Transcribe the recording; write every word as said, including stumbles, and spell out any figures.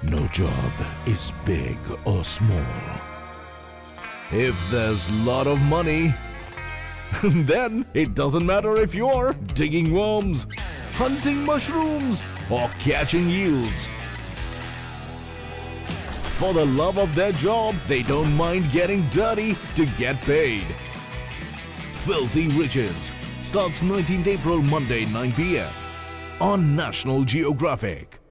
No job is big or small. If there's lot of money, then it doesn't matter if you're digging worms, hunting mushrooms, or catching eels. For the love of their job, they don't mind getting dirty to get paid. Filthy Riches starts nineteenth April, Monday, nine p m on National Geographic.